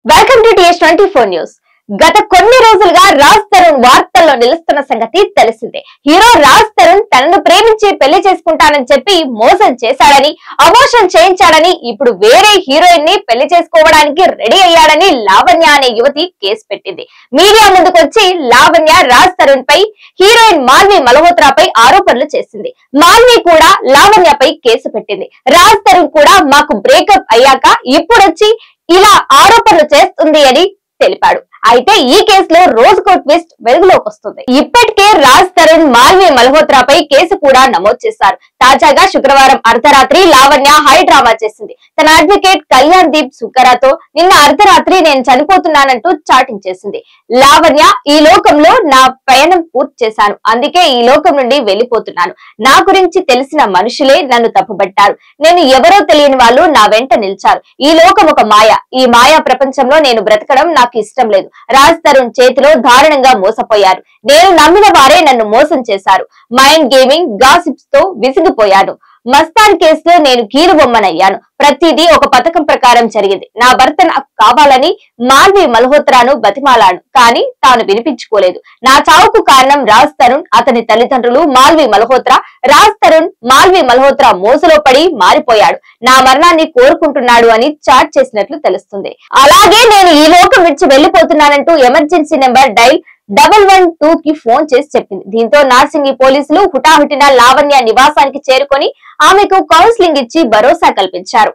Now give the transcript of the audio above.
Welcome to TH24 news. గత కొన్ని రోజులుగా రాజ్ తరుణ్ వార్తల్లో నిలుస్తున్న సంగతి తెలిసిందే. హీరో రాజ్ తరుణ్ తనను ప్రేమించి పెళ్లి చేసుకుంటానని చెప్పి మోసం చేశాడని, అమోషన్ చేయించాడని, ఇప్పుడు వేరే హీరోయిన్ ని పెళ్లి చేసుకోవడానికి రెడీ అయ్యాడని లావణ్య అనే యువతి కేసు పెట్టింది. మీడియా ముందుకొచ్చి లావణ్య రాజ్ తరుణ్ పై, హీరోయిన్ మాల్వి మల్హోత్రాపై ఆరోపణలు చేసింది. మాల్వి కూడా లావణ్యపై కేసు పెట్టింది. రాజ్ తరుణ్ కూడా మాకు బ్రేకప్ అయ్యాక ఇప్పుడొచ్చి ఇలా ఆరోపణలు చేస్తుంది అని తెలిపాడు. అయితే ఈ కేసులో రోజుకో ట్విస్ట్ వెలుగులోకి వస్తుంది. ఇప్పటికే రాజ్ తరుణ్ మాల్వి మల్హోత్రాపై కేసు కూడా నమోదు చేశారు. తాజాగా శుక్రవారం అర్ధరాత్రి లావణ్య హై డ్రామా చేసింది. తన అడ్వకేట్ కళ్యాణ్ దీప్ సుక్కరాతో నిన్న అర్ధరాత్రి నేను చనిపోతున్నానంటూ చాటింగ్ చేసింది. లావణ్య, ఈ లోకంలో నా ప్రయాణం పూర్తి చేశాను, అందుకే ఈ లోకం నుండి వెళ్లిపోతున్నాను. నా గురించి తెలిసిన మనుషులే నన్ను తప్పుబట్టారు. నేను ఎవరో తెలియని వాళ్ళు నా వెంట నిలిచారు. ఈ లోకం ఒక మాయ. ఈ మాయా ప్రపంచంలో నేను బ్రతకడం నాకు ఇష్టం లేదు. రాజ్ తరుణ్ చేతిలో దారుణంగా మోసపోయారు. నేను నమ్మిన వారే నన్ను మోసం చేశారు. మైండ్ గేమింగ్, గాసిప్స్ తో విసిగిపోయాను. మస్తాన్ కేసులో నేను కీలుబొమ్మనయ్యాను. ప్రతిదీ ఒక పథకం ప్రకారం జరిగింది. నా భర్త నాకు కావాలని మాల్వి మల్హోత్రాను బతిమాలాను, కానీ తాను వినిపించుకోలేదు. నా చావుకు కారణం రాజ్ తరుణ్, అతని తల్లిదండ్రులు మాల్వి మల్హోత్రా. రాజ్ తరుణ్ మాల్వి మల్హోత్రా మోసలో పడి మారిపోయాడు. నా మరణాన్ని కోరుకుంటున్నాడు అని చాట్ చేసినట్లు తెలుస్తుంది. అలాగే నేను ఈ లోకం విడిచి వెళ్లిపోతున్నానంటూ ఎమర్జెన్సీ నెంబర్ డైల్ 112 కి ఫోన్ చేసి చెప్పింది. దీంతో నార్సింగి పోలీసులు హుటాహుటిన లావణ్య నివాసానికి చేరుకొని ఆమెకు కౌన్సిలింగ్ ఇచ్చి భరోసా కల్పించారు.